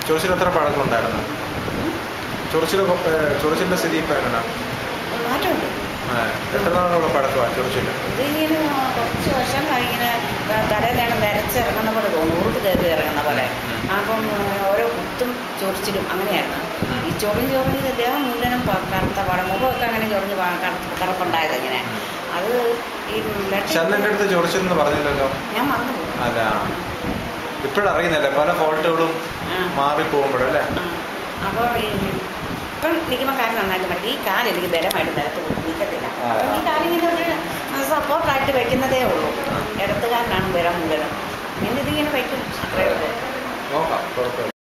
ചൊറിച്ചിൽ എത്ര പഴക്കമുണ്ടായിരുന്നു? ചൊറിച്ചിലിൻ്റെ സ്ഥിതി ഇപ്പം എങ്ങനെയാണ്? മാറ്റമുണ്ട്. എത്ര നാളുള്ള പഴക്കമാണ് ചൊറിച്ചിൽ? ഇതിങ്ങനെ കുറച്ച് വർഷം ഇങ്ങനെ തലയിലാണ് വരച്ചിറങ്ങുന്ന പോലെ തോന്നും, ഉറുട്ട് കയറി ഇറങ്ങുന്ന പോലെ. അപ്പം ഓരോ കുത്തും ചൊറിച്ചിലും അങ്ങനെയായിരുന്നു. ഈ ചൊറിഞ്ഞ് ദേഹം മുഴുവനും കറുത്ത പാടം, മുഖമൊക്കെ അങ്ങനെ ചൊറിഞ്ഞ് കറുപ്പുണ്ടായത് ഇങ്ങനെ. അത് ഈ ഷർണിൻ്റെ അടുത്ത് ചൊറിച്ചിലെന്ന് പറഞ്ഞില്ലല്ലോ, ഞാൻ മറന്നുപോകും. അല്ല ഇപ്പോഴറിയുന്നില്ലേ പല ഫോൾട്ടുകളും മാറിപ്പോകുമ്പോഴല്ലേ. അപ്പോൾ ഇപ്പം നിൽക്കുമ്പോൾ കാല് നന്നായിട്ട് മതി. ഈ കാല് എനിക്ക് ബലമായിട്ട് നിലത്ത് നിൽക്കത്തില്ല. അപ്പം ഈ കാലിങ്ങനെ ഒരു സപ്പോർട്ടായിട്ട് വയ്ക്കുന്നതേ ഉള്ളൂ. ഇടത്തുകാരനാണ് ബലം മുഴുവനും. പിന്നെ ഇതിങ്ങനെ വയ്ക്കും, അത്രയേ ഉള്ളൂ. നോക്കാം, കുഴപ്പമില്ല.